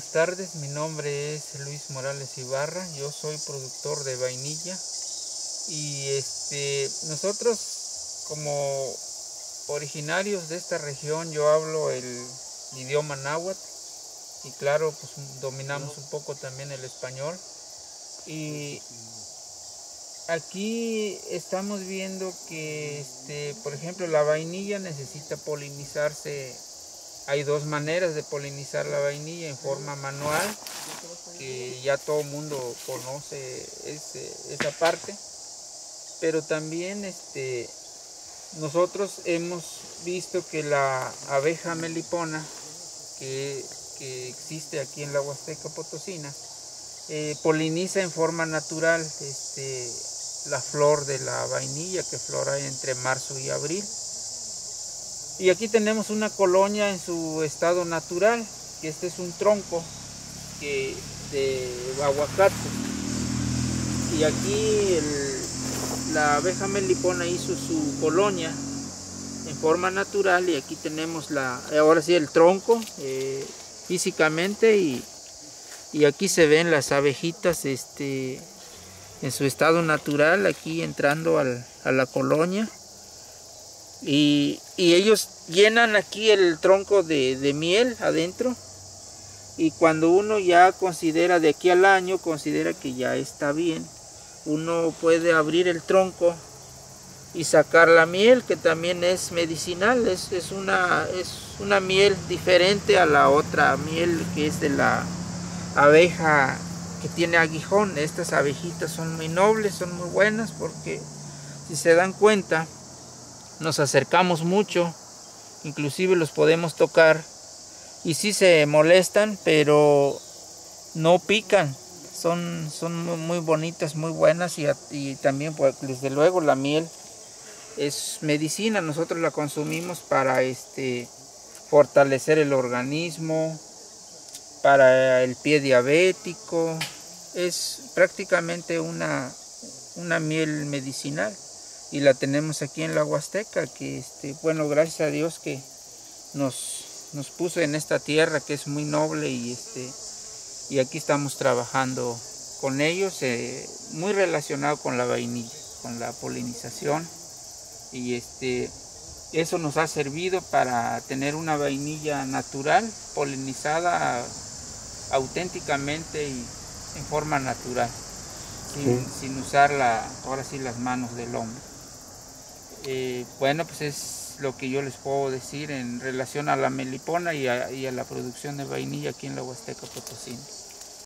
buenas tardes. Mi nombre es Luis Morales Ibarra. Yo soy productor de vainilla y nosotros como originarios de esta región, yo hablo el idioma náhuatl y claro, pues dominamos un poco también el español. Y aquí estamos viendo que, por ejemplo, la vainilla necesita polinizarse. Hay dos maneras de polinizar la vainilla: en forma manual, que ya todo el mundo conoce esa parte, pero también nosotros hemos visto que la abeja melipona que existe aquí en la Huasteca Potosina poliniza en forma natural la flor de la vainilla, que flora entre marzo y abril. Y aquí tenemos una colonia en su estado natural, que este es un tronco de aguacate. Y aquí la abeja melipona hizo su colonia en forma natural, y aquí tenemos ahora sí el tronco físicamente, y aquí se ven las abejitas en su estado natural, aquí entrando a la colonia. Y ellos llenan aquí el tronco de miel adentro, y cuando uno ya considera, de aquí al año, considera que ya está bien, uno puede abrir el tronco y sacar la miel, que también es medicinal. Es una miel diferente a la otra miel, que es de la abeja que tiene aguijón. Estas abejitas son muy nobles, son muy buenas, porque si se dan cuenta, nos acercamos mucho, inclusive los podemos tocar y sí se molestan, pero no pican. Son muy bonitas, muy buenas, y también, pues, desde luego, la miel es medicina. Nosotros la consumimos para fortalecer el organismo, para el pie diabético. Es prácticamente una miel medicinal, y la tenemos aquí en la Huasteca, que bueno, gracias a Dios que nos puso en esta tierra que es muy noble, y aquí estamos trabajando con ellos, muy relacionado con la vainilla, con la polinización, y eso nos ha servido para tener una vainilla natural, polinizada auténticamente y en forma natural, sin usar ahora sí las manos del hombre. Bueno, pues es lo que yo les puedo decir en relación a la melipona y a la producción de vainilla aquí en la Huasteca Potosina.